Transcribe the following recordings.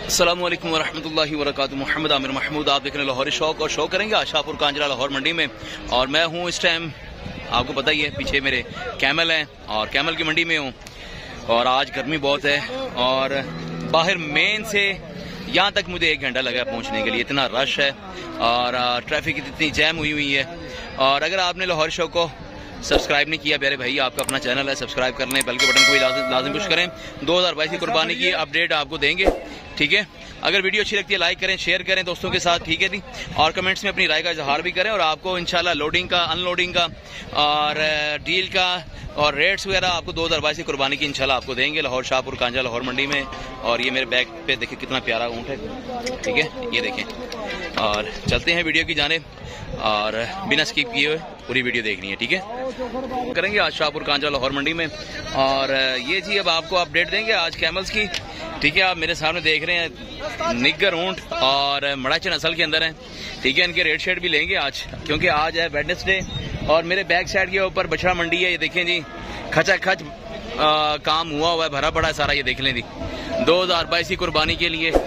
अस्सलामुअलैकुम वरहमतुल्लाहि वबरकातुहू। मोहम्मद आमिर महमूद, आप देख रहे हैं लाहौरी शौक और शो करेंगे शाहपुर कांजरा लाहौर मंडी में। और मैं हूँ इस टाइम, आपको पता ही है, पीछे मेरे कैमल हैं और कैमल की मंडी में हूँ। और आज गर्मी बहुत है और बाहर मेन से यहाँ तक मुझे 1 घंटा लगा पहुँचने के लिए, इतना रश है और ट्रैफिक इतनी जैम हुई है। और अगर आपने लाहौरी शौक को सब्सक्राइब नहीं किया प्यारे भाई, आपका अपना चैनल है, सब्सक्राइब कर लें, बेल के बटन को भी लाजिम पुश करें। 2022 की कुर्बानी की अपडेट आपको देंगे, ठीक है। अगर वीडियो अच्छी लगती है लाइक करें, शेयर करें दोस्तों के साथ, ठीक है जी। और कमेंट्स में अपनी राय का इजहार भी करें। और आपको इंशाल्लाह लोडिंग का, अनलोडिंग का और डील का और रेट्स वगैरह आपको 2022 की कुर्बानी की इंशाल्लाह आपको देंगे लाहौर शाहपुर कांजरा लाहौर मंडी में। और ये मेरे बैग पे देखिए कितना प्यारा ऊँट है, ठीक है, ये देखें। और चलते हैं वीडियो की जानिब और बिना स्किप किए हुए पूरी वीडियो देखनी है, ठीक है। करेंगे आज शाहपुर कांजरा लाहौर मंडी में। और ये जी अब आपको अपडेट देंगे आज कैमल्स की, ठीक है। आप मेरे सामने देख रहे हैं निग्गर ऊंट और मड़ाचे नस्ल के अंदर हैं, ठीक है। इनके रेट शेट भी लेंगे आज, क्योंकि आज है वेडनेसडे। और मेरे बैक साइड के ऊपर बछड़ा मंडी है, ये देखें जी, खचाखच काम हुआ है, भरा पड़ा है सारा, ये देख लें जी। 2022 की कुर्बानी के लिए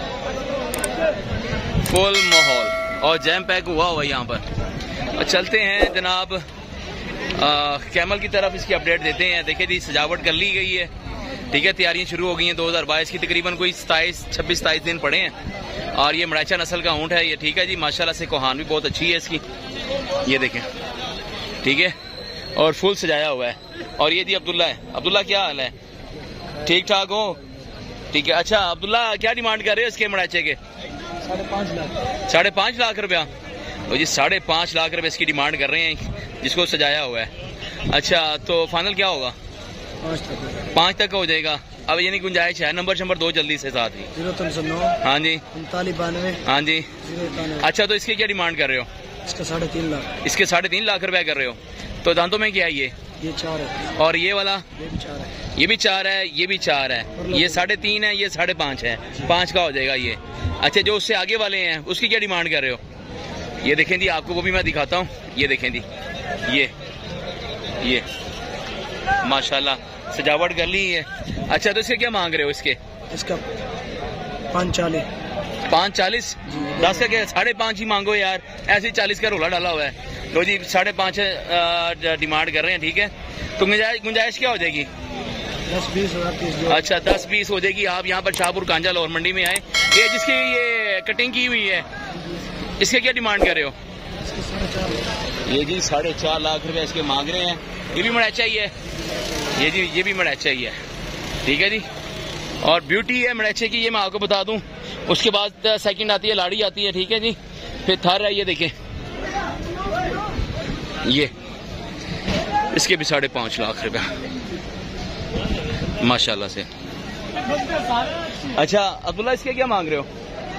फुल माहौल और जैम पैक हुआ है यहाँ पर। और चलते हैं जनाब कैमल की तरफ, इसकी अपडेट देते हैं। देखिए जी, सजावट कर ली गई है, ठीक है, तैयारियां शुरू हो गई हैं 2022 की। तकरीबन कोई 26-27 दिन पड़े हैं। और ये मड़ाचा नस्ल का ऊँट है ये, ठीक है जी। माशाल्लाह से कोहान भी बहुत अच्छी है इसकी, ये देखें, ठीक है। और फुल सजाया हुआ है। और ये जी अब्दुल्ला है। अब्दुल्ला क्या हाल है, ठीक ठाक हो, ठीक है। अच्छा अब्दुल्ला, क्या डिमांड कर रहे हो इसके मड़ाचे के? 5.5 लाख रुपया। तो जी 5.5 लाख रुपये इसकी डिमांड कर रहे हैं, जिसको सजाया हुआ है। अच्छा तो फाइनल क्या होगा? 5 तक हो जाएगा। अब ये नहीं गुंजाइश है? नंबर 2 जल्दी से साथ ही। 0309 हाँ जी 3992 हाँ जी। अच्छा तो इसके क्या डिमांड कर रहे हो? इसका 3.5 लाख। इसके 3.5 लाख रुपया कर रहे हो। तो दांतों में क्या है ये? 4 है। और ये वाला? ये भी 4 है। ये भी 4 है, ये भी 4 है, ये 3.5 है, ये 5.5 है, 5 का हो जाएगा ये। अच्छा जो उससे आगे वाले हैं उसकी क्या डिमांड कर रहे हो? ये देखें जी, आपको वो भी मैं दिखाता हूँ, ये देखें जी, ये माशाल्लाह सजावट कर ली है। अच्छा तो इसके क्या मांग रहे हो? इसका 540। 10 का क्या? 5.5 ही मांगो यार, ऐसे 40 का रोला डाला हुआ है। लो जी 5.5 डिमांड कर रहे हैं, ठीक है। तो गुंजाइश क्या हो जाएगी? 10-20 और 30। अच्छा 10-20 हो जाएगी। आप यहाँ पर शाहपुर कांजरा लाहौर मंडी में आए। ये जिसकी ये कटिंग की हुई है, इसके क्या डिमांड कर रहे हो? ये जी 4.5 लाख रुपए इसके मांग रहे हैं। ये भी मड़ाचा ही है, ये जी, ये भी मड़ाचा ही है, ठीक है जी। और ब्यूटी है मड़ाचे की, ये मैं आपको बता दूं। उसके बाद सेकंड आती है लाड़ी आती है, ठीक है जी। फिर थर है, ये देखें, ये इसके भी 5.5 लाख रुपया माशाल्लाह से। अच्छा अब्दुल्ला, इसके क्या मांग रहे हो?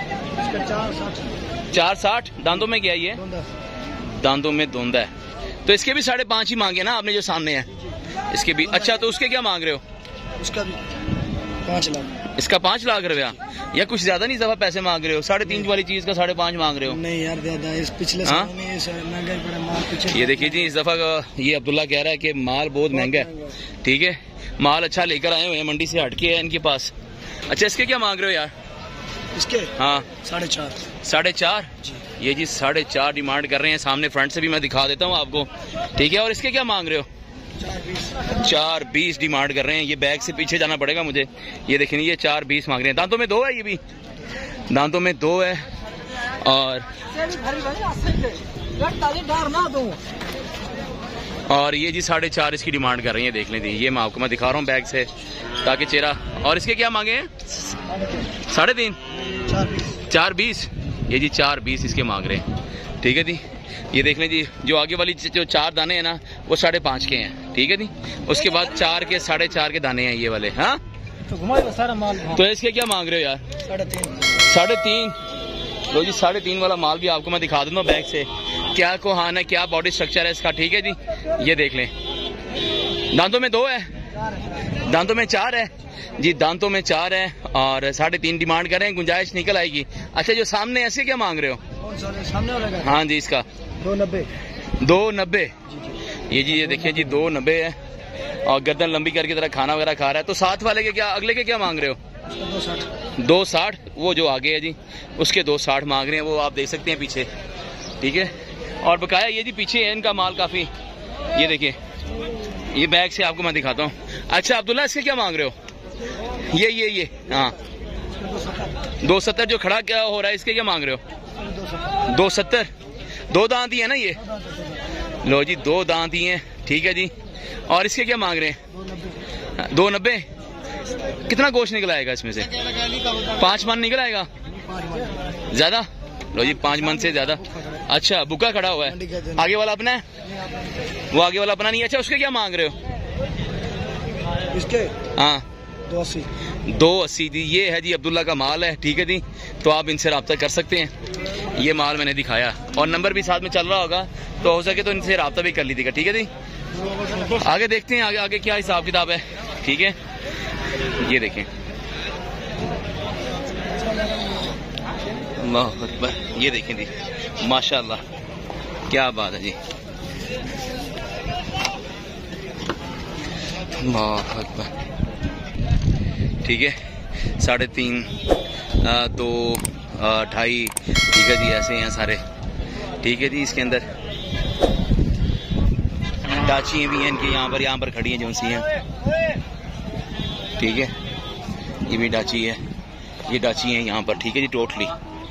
4.60। दांतों में क्या ये? दांतों में धुंध है। तो इसके भी 5.5 ही मांगे ना आपने जो सामने है, इसके भी। अच्छा तो उसके क्या मांग रहे हो? उसका भी 5 लाख। इसका 5 लाख रुपया, या कुछ ज्यादा नहीं दफा पैसे मांग रहे हो? 3.5 वाली चीज का 5.5 मांग रहे हो? नहीं यार ज्यादा, इस पिछले साल में महंगाई पड़ा माल पीछे। ये देखिए जी, इस दफा ये अब्दुल्ला कह रहा है कि माल बहुत महंगा है, ठीक है। माल अच्छा लेकर आए हुए हैं, मंडी से हटके है इनके पास। अच्छा इसके क्या मांग रहे हो यार? इसके हाँ 4.5 जी। ये जी 4.5 डिमांड कर रहे हैं। सामने फ्रंट से भी मैं दिखा देता हूँ आपको, ठीक है। और इसके क्या मांग रहे हो? 4.20 डिमांड कर रहे हैं। ये बैग से पीछे जाना पड़ेगा मुझे, ये देखें, ये 4.20 मांग रहे हैं। दांतों में 2 है, ये भी दांतों में 2 है। और ये जी 4.5 इसकी डिमांड कर रही है, देख लें जी। ये मैं आपको दिखा रहा हूँ बैग से ताकि चेहरा। और इसके क्या मांगे हैं? 3.5 4.20। ये जी 4.20 इसके मांग रहे हैं, ठीक है जी। ये देख लें जी, जो आगे वाली जो 4 दाने हैं ना, वो 5.5 के हैं, ठीक है जी। उसके बाद 4 के 4.5 के दाने हैं ये वाले। हाँ तो सारा माल। तो इसके क्या मांग रहे हो यार? 3.5। लो जी 3.5 वाला माल भी आपको मैं दिखा दूंगा बैग से, क्या कोहान है, क्या बॉडी स्ट्रक्चर है इसका, ठीक है जी। ये देख लें, दांतों में 2 है, दांतों में 4 है जी, दांतों में 4 है। और 3.5 डिमांड कर रहे हैं, गुंजाइश निकल आएगी। अच्छा जो सामने ऐसे क्या मांग रहे हो? सामने वाला? हाँ जी, इसका 2.90। ये जी, ये देखिए जी 2.90 है। और गर्दन लंबी करके तरह खाना वगैरह खा रहा है। तो साथ वाले के क्या, अगले के क्या मांग रहे हो? 260 वो जो आगे है जी उसके 260 मांग रहे हैं, वो आप देख सकते हैं पीछे। ठीक है, और बकाया ये जी पीछे है इनका माल काफी। ये देखिए, ये बैग से आपको मैं दिखाता हूँ। अच्छा अब्दुल्ला, इसके क्या मांग रहे हो? ये हाँ 270 जो खड़ा क्या हो रहा है, इसके क्या मांग रहे हो? 270। 2 दांत ही है ना ये? लो जी 2 दांत ही है। ठीक है जी, और इसके क्या मांग रहे हैं? 290। कितना गोश्त निकल आएगा इसमें से? 5 मन निकल आएगा? ज्यादा? लो जी 5 मन से ज्यादा। अच्छा, बुका खड़ा हुआ है, आगे वाला अपना है? वो आगे वाला अपना नहीं है। अच्छा, उसके क्या मांग रहे हो? इसके हाँ 280 जी। ये है जी अब्दुल्ला का माल है। ठीक है जी, तो आप इनसे रब्ता कर सकते हैं। ये माल मैंने दिखाया और नंबर भी साथ में चल रहा होगा, तो हो सके तो इनसे रब्ता भी कर लीजिएगा। ठीक है जी, आगे देखते हैं आगे क्या हिसाब किताब है। ठीक है, ये देखें, अल्लाह अकबर, ये देखें जी माशाल्लाह, क्या बात है जी, अल्लाह अकबर। ठीक है, 3.5, 2, 2.5। ठीक है जी, ऐसे हैं सारे। ठीक है जी, इसके अंदर डाचियाँ भी हैं इनकी, यहाँ पर खड़ी हैं जो सी हैं। ठीक है, ये भी डाची है, ये डाची है यहाँ पर। ठीक है जी, टोटली।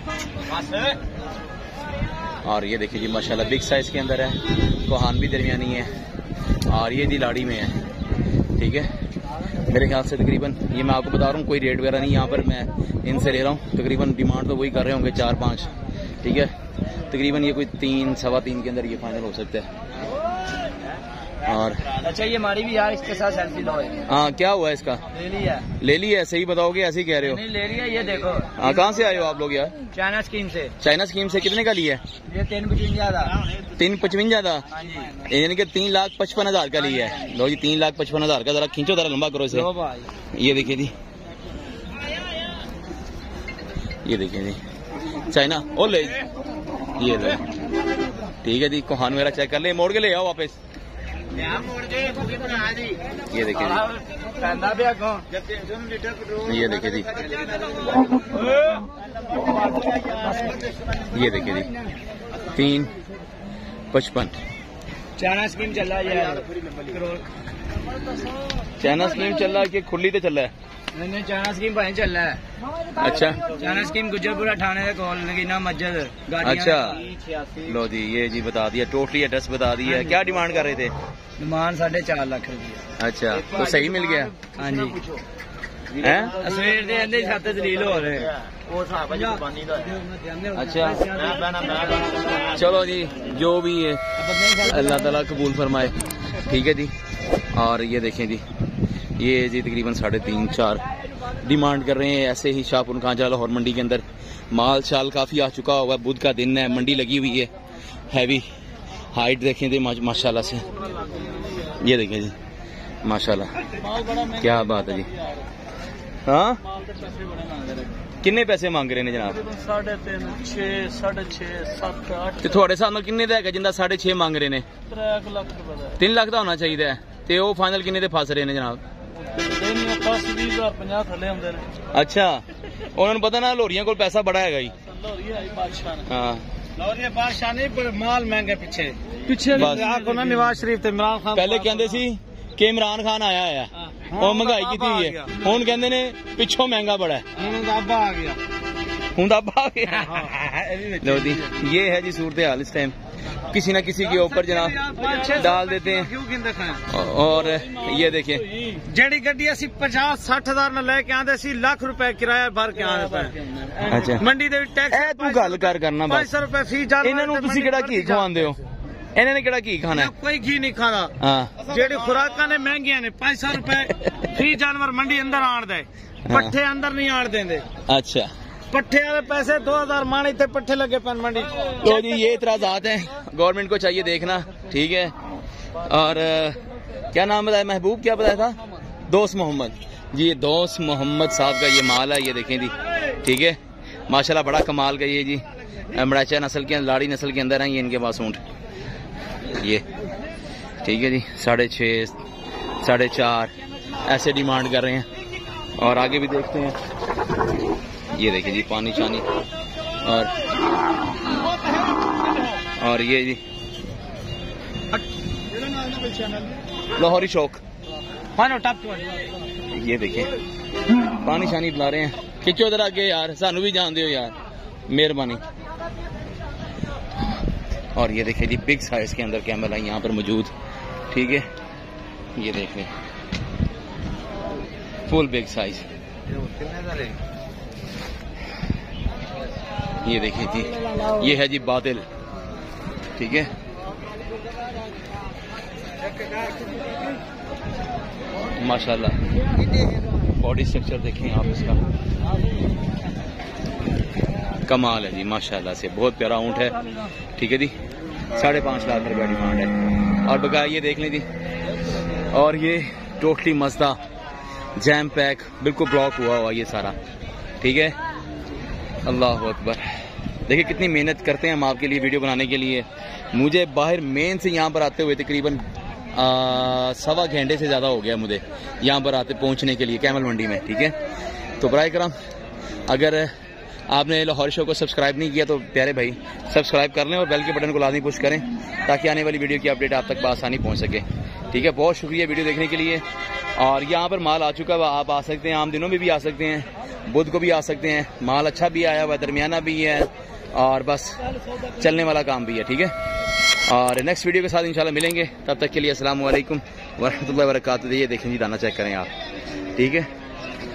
और ये देखिए जी माशाल्लाह बिग साइज के अंदर है, कोहान भी दरमियानी है, और ये जी लाड़ी में है। ठीक है, मेरे ख्याल से तकरीबन, ये मैं आपको बता रहा हूँ, कोई रेट वगैरह नहीं यहाँ पर मैं इनसे ले रहा हूँ। तकरीबन डिमांड तो वही कर रहे होंगे 4-5। ठीक है, तकरीबन ये कोई 3, 3.25 के अंदर ये फाइनल हो सकता है। और अच्छा, ये हमारी भी यार इसके साथ सेल्फी लो। हाँ, क्या हुआ इसका? ले ली है? सही बताओगे, ऐसे ही कह रहे हो? नहीं ले लिया, ये देखो। हाँ, कहाँ से आए हो आप लोग यार? चाइना स्कीम से। चाइना स्कीम से कितने का लिया है? ये 355 था, यानी कि 3,55,000 का लिया है। लो जी 3,55,000 का। जरा खींचो, जरा लंबा करो इसे। ये देखिए जी, ये देखिए जी चाइना। ओ ले, ये लो। ठीक है जी, कोहान वगैरह चेक कर ले, मोड़ के ले आओ वापस। ये देखिए जी, ये देखिए जी, ये देखिए जी 355। चाइना स्कीम चल रहा है, चाइना स्कीम चल रहा है कि खुली तो चल रहा है? नहीं, चाइना स्कीम भाई चल रहा है। अच्छा, चाइना स्कीम गुजरपुरा थाने के कॉल लगी ना मस्जिद। अच्छा, लो जी ये जी बता दिया, टोटली एड्रेस बता दिया। क्या डिमांड कर रहे थे? डिमांड 4.5 लाख रुपये। अच्छा, तो सही मिल गया? हाँ जी, सवेर दे आंदे छत दलील हो रहे। अच्छा, चलो जी, जो भी है अल्लाह ताला कबूल फरमाए। ठीक है जी, और ये देखें जी, ये जी तकरीबन 3.5-4 डिमांड कर रहे हैं। ऐसे ही शाहपुर कांजरा लाहौर मंडी के अंदर माल शाल काफ़ी आ चुका हुआ है। बुध का दिन है, मंडी लगी हुई है, हैवी हाइट देखें जी माशाल्लाह से। ये देखें जी माशाल्लाह, क्या बात है जी। हाँ, किन्ने पैसे मांग रहे हैं जनाब? 3.5, 6, 6.5, 7, 8। तो थोड़े साथ में किन्ने का जिंदा 6.5 मांग रहे ने? 3 लाख रुपए। 3 लाख का होना चाहिए। ते वो फाइनल किन्ने दे फस रहे ने जनाब? 10-20,000 थले होंदे ने। अच्छा, उन्होंने पता ना लोरियां को पैसा बड़ा है ही। हाँ, लोरिया बादशाह नहीं, पर माल महंगा पीछे आपको ना नवाज शरीफ ते इमरान खान पहले कहते सी कि इमरान खान आया है और महंगाई की थी है, हुन कहते ने पिछों महंगा बड़ा है। दाबा आ गया, दाबा आ गया। लो जी, ये है जी सूरत हाल इस टाइम, किसी न किसी के ऊपर जनाब डाल देते हैं। और ये देखें, जेडी गड्डी असी 50-60 हजार में लेके आते सी, लाख रुपए किराया भर के आते। अच्छा, मंडी दे टैक्स तू गल कर करना 500 रुपए फी जान। इन्होंने तुसी केड़ा घी खवांदे हो? इन्होंने ने केड़ा घी खाना है? कोई घी नहीं खाना। हाँ, जेडी खुराकां ने महंगियां ने, 500 रुपए फी जानवर मंडी अंदर आण दे, पट्ठे अंदर नहीं आण देंदे। अच्छा, पट्ठे वाले पैसे 2000 मानी थे, पट्ठे लगे पेन मंडी। तो जी ये इतराजात हैं, गवर्नमेंट को चाहिए देखना। ठीक है, और क्या नाम बताया? महबूब क्या बताया था? दोस्त मोहम्मद जी, ये दोस्त मोहम्मद साहब का ये माल है। ये देखें जी, ठीक है माशाल्लाह, बड़ा कमाल का ये जी मड़ाचा नस्ल के, लाड़ी नस्ल के अंदर है ये इनके पास ऊँट। ये ठीक है जी, 6.5, 4.5 ऐसे डिमांड कर रहे हैं। और आगे भी देखते हैं, ये देखिए जी पानी शानी, और ये जी लाहौरी शौक, ये देखिए पानी शानी पिला रहे हैं। खिंचो इधर आगे यार, सानू भी जान दो यार, मेहरबानी। और ये देखिए जी बिग साइज के अंदर कैमल है यहाँ पर मौजूद, ठीक है, ये देखिए फुल बिग साइज। ये देखिए जी, ये है जी बादल, ठीक है। माशाल्लाह बॉडी स्ट्रक्चर देखें आप इसका, कमाल है जी माशाल्लाह से, बहुत प्यारा ऊंट है, ठीक है जी। 5.5 लाख रुपया डिमांड है। और बकाया ये देख लें जी, और ये टोटली मज़दा जैम पैक, बिल्कुल ब्लॉक हुआ हुआ ये सारा, ठीक है। अल्लाह अकबर, देखिए कितनी मेहनत करते हैं हम आपके लिए वीडियो बनाने के लिए। मुझे बाहर मेन से यहाँ पर आते हुए तकरीबन 1.25 घंटे से ज़्यादा हो गया मुझे यहाँ पर आते पहुँचने के लिए कैमल मंडी में, ठीक है। तो बराए करम, अगर आपने लाहौरी शो को सब्सक्राइब नहीं किया तो प्यारे भाई सब्सक्राइब कर लें और बेल के बटन को लाजमी पुश करें ताकि आने वाली वीडियो की अपडेट आप तक बआसानी पहुँच सके, ठीक है। बहुत शुक्रिया वीडियो देखने के लिए। और यहाँ पर माल आ चुका है, आप आ सकते हैं, आम दिनों में भी आ सकते हैं, बुध को भी आ सकते हैं। माल अच्छा भी आया हुआ है, दरमियाना भी है, और बस चलने वाला काम भी है, ठीक है। और नेक्स्ट वीडियो के साथ इंशाल्लाह मिलेंगे, तब तक के लिए अस्सलाम वालेकुम वरहमतुल्लाहि वबरकातुहू। ये देखें जी, दाना चेक करें आप, ठीक है।